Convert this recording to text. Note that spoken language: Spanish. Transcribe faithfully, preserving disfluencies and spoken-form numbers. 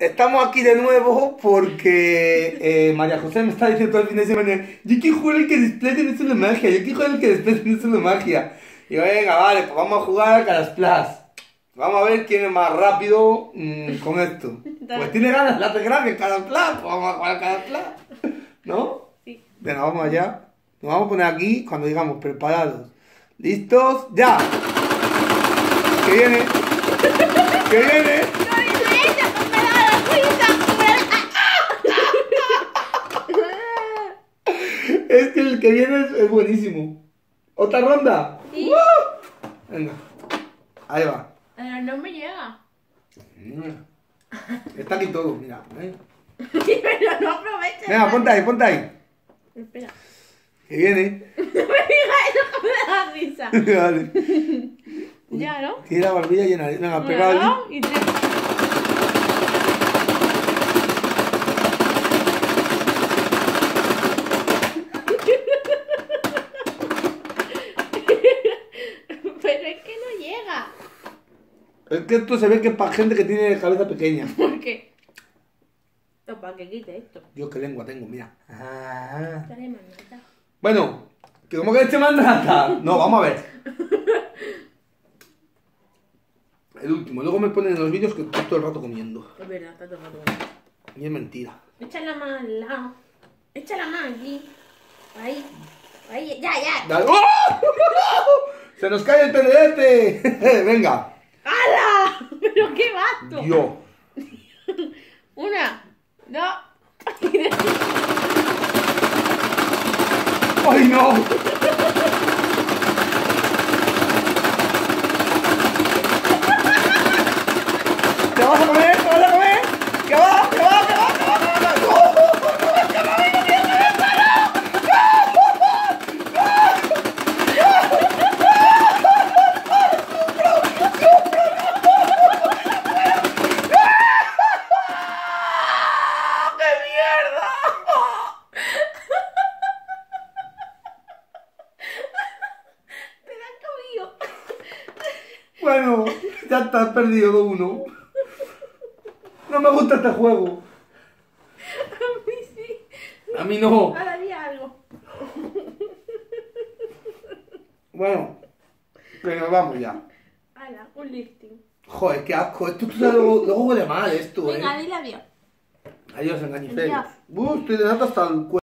Estamos aquí de nuevo porque eh, María José me está diciendo todo el fin de semana: yo quiero jugar el que despliegue no solo magia, yo quiero jugar el que despliegue no solo magia. Y yo, venga, vale, pues vamos a jugar a Caras-Plus. Vamos a ver quién es más rápido mmm, con esto. Pues tiene ganas, la hace grande en Caras-Plus, pues vamos a jugar a Caras-Plus. ¿No? Sí. Venga, vamos allá. Nos vamos a poner aquí cuando digamos preparados. ¿Listos? ¡Ya! ¡Que viene! ¡Que viene! Es que el que viene es, es buenísimo. ¿Otra ronda? ¿Sí? ¡Uh! Venga. Ahí va. Pero no me llega. Está aquí todo, mira. ¿Eh? Pero no aproveches. Venga, ponte ahí, ponte ahí. Espera. Que viene. No me digas eso que me da risa. Vale. Ya, ¿no? Tiene la barbilla llena. Venga, pegado Uno, allí. dos y tres. Pero es que no llega. Es que esto se ve que es para gente que tiene cabeza pequeña. ¿Por qué? No, para que quite esto. Dios, qué lengua tengo, mira. Ah. Dale, manita. Bueno, que como que este mandata. No, vamos a ver. El último. Luego me ponen en los vídeos que estoy todo el rato comiendo. Es verdad, está todo rato. Y es mentira. Echa la mano al lado. Echa la mano aquí. Ahí. Ahí, ya, ya. Dale. ¡Oh! ¡Se nos cae el P D F! Venga. ¡Hala! ¿Pero qué vato? Dios. Una, dos y tres. ¡Ay, no! ¿Te vas a comer? ¿Te vas a comer? ¿Qué va? ¿Qué va? ¿Qué va? ¿Qué va? ¿Qué va? ¡No! Bueno, ya está, has perdido dos uno. No me gusta este juego. A mí sí. A mí no. Ahora di algo. Bueno, que nos vamos ya. Hala, un lifting. Joder, qué asco. Esto tú sabes, luego, luego huele mal esto, eh. Venga, dile adiós. Adiós, engañiferos. Adiós. Uh, estoy de nata hasta el cuello.